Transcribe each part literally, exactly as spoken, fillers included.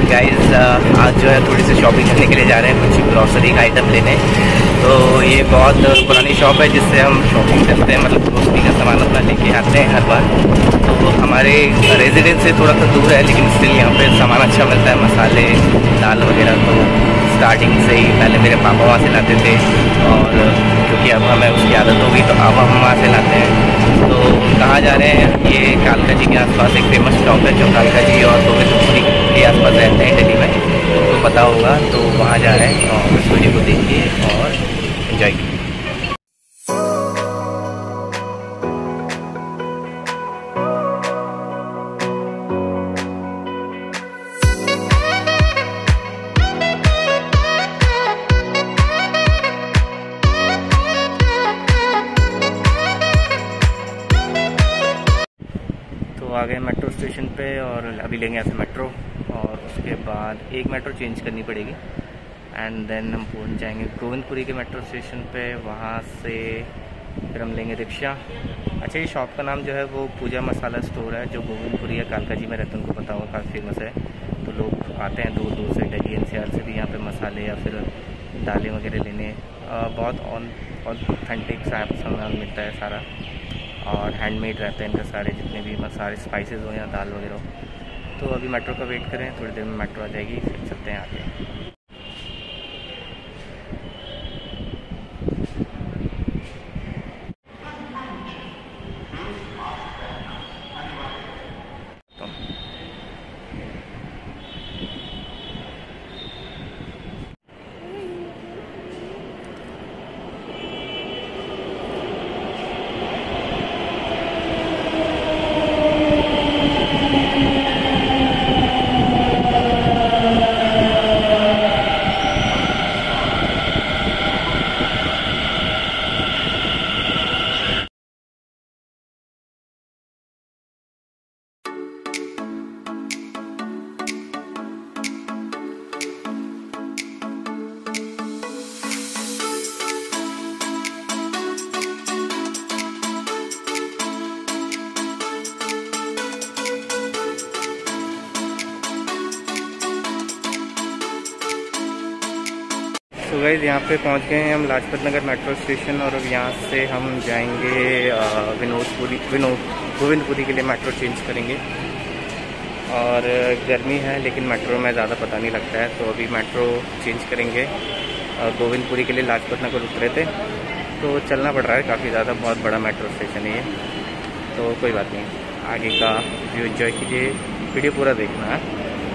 Guys आज जो है थोड़ी सी शॉपिंग करने के लिए जा रहे हैं, कुछ ग्रॉसरी का आइटम लेने। तो ये बहुत पुरानी शॉप है जिससे हम शॉपिंग करते हैं, मतलब ग्रॉसरी का सामान अपना लेके आते हैं हर बार। तो हमारे रेजिडेंस से थोड़ा सा दूर है, लेकिन स्टिल यहाँ पे सामान अच्छा मिलता है, मसाले, दाल वगैरह। तो स्टार्टिंग से ही पहले मेरे पापा वहाँ से लाते थे, और क्योंकि अब हमें उसकी आदत हो गई तो अब हम वहाँ से लाते हैं। तो कहाँ जा रहे हैं? ये कालका जी के आसपास एक फेमस शॉप है जो कालका जी और गोविंदपुरी के आसपास रहते हैं दिल्ली में, तो पता होगा। तो वहाँ जा रहे हैं और इस वीडियो को देखिए और एंजॉय कीजिए। आ गए मेट्रो स्टेशन पे और अभी लेंगे यहाँ से मेट्रो, और उसके बाद एक मेट्रो चेंज करनी पड़ेगी एंड देन हम पहुँच जाएंगे गोविंदपुरी के मेट्रो स्टेशन पे। वहाँ से फिर हम लेंगे रिक्शा। अच्छा, ये शॉप का नाम जो है वो पूजा मसाला स्टोर है, जो गोविंदपुरी या कालका जी में रहते हैं, उनको पता होगा, काफ़ी फेमस है। तो लोग आते हैं दूर दूर से, दिल्ली एन सी आर से भी यहाँ पे मसाले या फिर दालें वगैरह लेने। बहुत ऑन ऑथेंटिक सामान मिलता है सारा, और हैंडमेड रहते हैं इनका सारे, जितने भी सारे स्पाइसेस हो या दाल वगैरह हो। तो अभी मेट्रो का वेट करें, थोड़ी देर में मेट्रो आ जाएगी, फिर चलते हैं आगे। तो गाइस यहाँ पे पहुँच गए हैं हम लाजपत नगर मेट्रो स्टेशन, और अब यहाँ से हम जाएंगे विनोदपुरी विनोद गोविंदपुरी के लिए मेट्रो चेंज करेंगे। और गर्मी है लेकिन मेट्रो में ज़्यादा पता नहीं लगता है, तो अभी मेट्रो चेंज करेंगे। गोविंदपुरी के लिए लाजपत नगर उतरे थे तो चलना पड़ रहा है काफ़ी ज़्यादा, बहुत बड़ा मेट्रो स्टेशन है ये। तो कोई बात नहीं, आगे का व्यू एंजॉय कीजिए, वीडियो पूरा देखना है।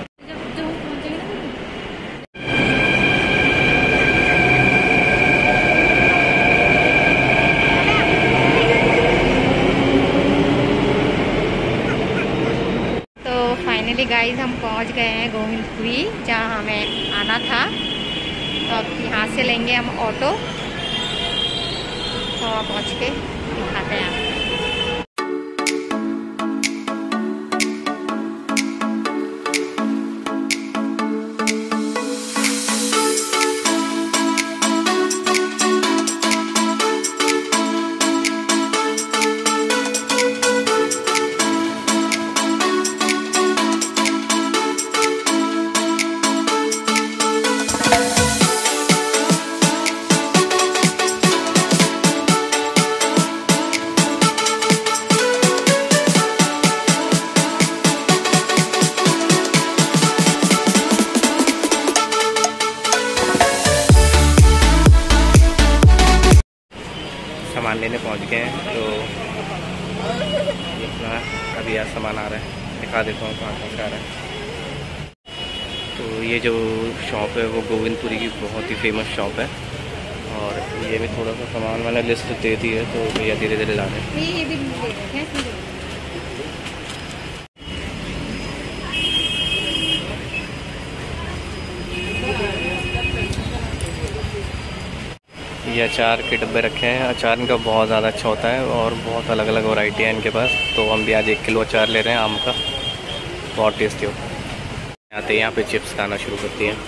गाइस हम पहुंच गए हैं गोविंदपुरी, जहां हमें आना था। तो अब यहाँ से लेंगे हम ऑटो, तो पहुँच के दिखाते हैं आपको। सामान लेने पहुंच गए हैं, तो इतना अभी यार सामान आ रहा है, दिखा देता हूँ कहाँ कहाँ से आ रहा है। तो ये जो शॉप है वो गोविंदपुरी की बहुत ही फेमस शॉप है, और ये भी थोड़ा सा सामान मैंने लिस्ट दे दी है, तो भैया धीरे धीरे ला रहे हैं। ये अचार के डब्बे रखे हैं। अचार इनका बहुत ज़्यादा अच्छा होता है और बहुत अलग अलग वैरायटी है इनके पास। तो हम भी आज एक किलो अचार ले रहे हैं आम का, बहुत टेस्टी होता है। आते यहाँ पे चिप्स खाना शुरू करती हैं।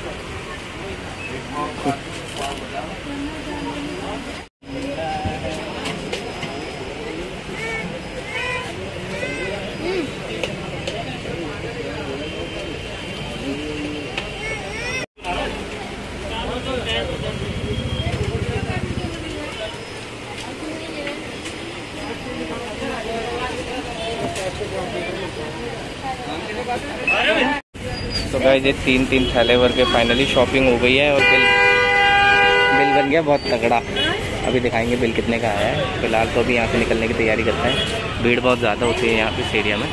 तो गाइस ये तीन तीन थैले भर के फाइनली शॉपिंग हो गई है और बिल बिल बन गया बहुत तगड़ा। अभी दिखाएंगे बिल कितने का आया है। फिलहाल तो अभी यहाँ से निकलने की तैयारी करते हैं। भीड़ बहुत ज़्यादा होती है यहाँ पे इस एरिया में।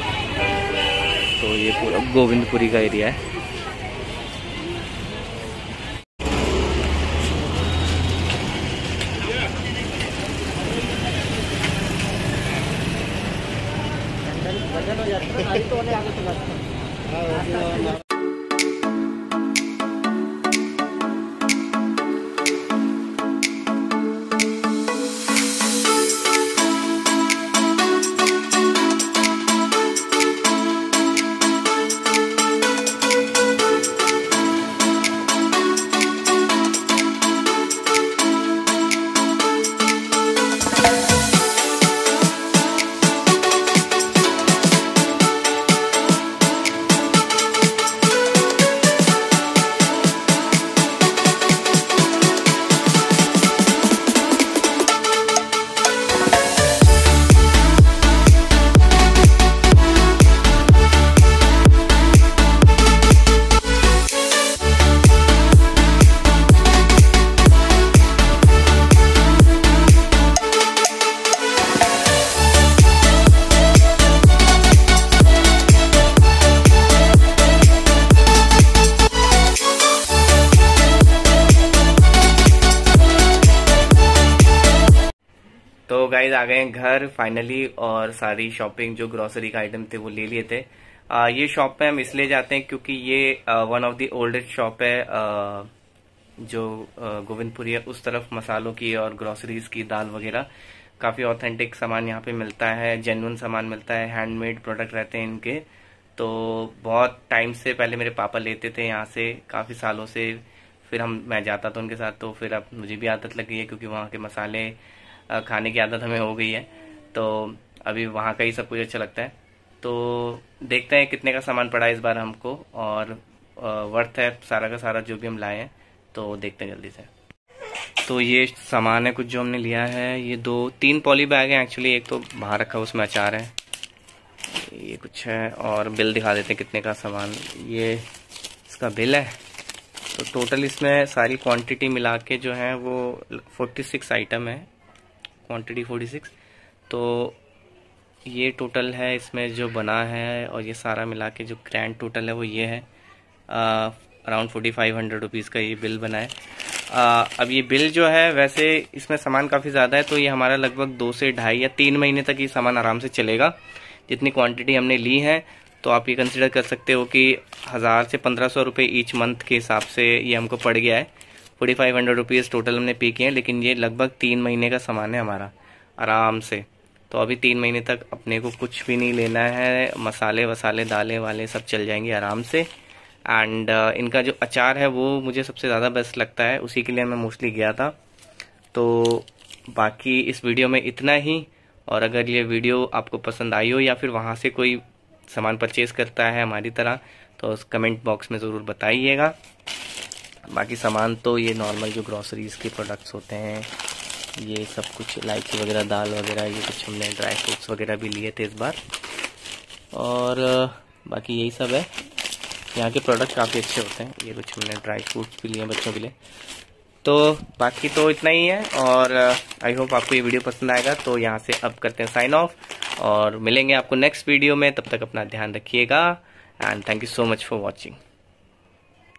तो ये पूरा गोविंदपुरी का एरिया है। तो गाइज आ गए हैं घर फाइनली और सारी शॉपिंग जो ग्रोसरी का आइटम थे वो ले लिए थे। आ, ये शॉप पे हम इसलिए जाते हैं क्योंकि ये one of the oldest shop है आ, जो गोविंदपुरी है उस तरफ मसालों की और ग्रोसरीज की दाल वगैरह काफ़ी ऑथेंटिक सामान यहाँ पे मिलता है, जेन्युइन सामान मिलता है, हैंडमेड प्रोडक्ट रहते हैं इनके। तो बहुत टाइम से पहले मेरे पापा लेते थे यहाँ से, काफ़ी सालों से। फिर हम मैं जाता था उनके साथ, तो फिर अब मुझे भी आदत लग गई है क्योंकि वहाँ के मसाले खाने की आदत हमें हो गई है। तो अभी वहाँ का ही सब कुछ अच्छा लगता है। तो देखते हैं कितने का सामान पड़ा है इस बार हमको और वर्थ है सारा का सारा जो भी हम लाए हैं। तो देखते हैं जल्दी से। तो ये सामान है कुछ जो हमने लिया है। ये दो तीन पॉली बैग है एक्चुअली, एक तो बाहर रखा उसमें अचार है, ये कुछ है। और बिल दिखा देते हैं कितने का सामान। ये इसका बिल है। तो टोटल इसमें सारी क्वांटिटी मिला के जो है वो छियालीस आइटम है, क्वांटिटी छियालीस। तो ये टोटल है इसमें जो बना है और ये सारा मिला के जो ग्रैंड टोटल है वो ये है around forty five hundred rupees का ये बिल बना है। आ, अब ये बिल जो है वैसे इसमें सामान काफ़ी ज़्यादा है, तो ये हमारा लगभग दो से ढाई या तीन महीने तक ये सामान आराम से चलेगा जितनी क्वांटिटी हमने ली है। तो आप ये कंसिडर कर सकते हो कि हज़ार से पंद्रह सौ रुपये ईच मंथ के हिसाब से ये हमको पड़ गया है। Forty five hundred rupees total हमने पे किए हैं, लेकिन ये लगभग तीन महीने का सामान है हमारा आराम से। तो अभी तीन महीने तक अपने को कुछ भी नहीं लेना है, मसाले वसाले दालें वाले सब चल जाएंगे आराम से। एंड uh, इनका जो अचार है वो मुझे सबसे ज़्यादा बेस्ट लगता है, उसी के लिए मैं मोस्टली गया था। तो बाकी इस वीडियो में इतना ही। और अगर ये वीडियो आपको पसंद आई हो या फिर वहाँ से कोई सामान परचेज़ करता है हमारी तरह, तो उस कमेंट बॉक्स में ज़रूर बताइएगा। बाकी सामान तो ये नॉर्मल जो ग्रॉसरीज के प्रोडक्ट्स होते हैं, ये सब कुछ इलायची वगैरह दाल वगैरह, ये कुछ हमने ड्राई फ्रूट्स वगैरह भी लिए थे इस बार। और बाकी यही सब है। यहाँ के प्रोडक्ट काफ़ी अच्छे होते हैं। ये कुछ हमने ड्राई फ्रूट्स भी लिए हैं बच्चों के लिए। तो बाकी तो इतना ही है और आई होप आपको ये वीडियो पसंद आएगा। तो यहाँ से अब करते हैं साइन ऑफ और मिलेंगे आपको नेक्स्ट वीडियो में। तब तक अपना ध्यान रखिएगा and thank you so much for watching.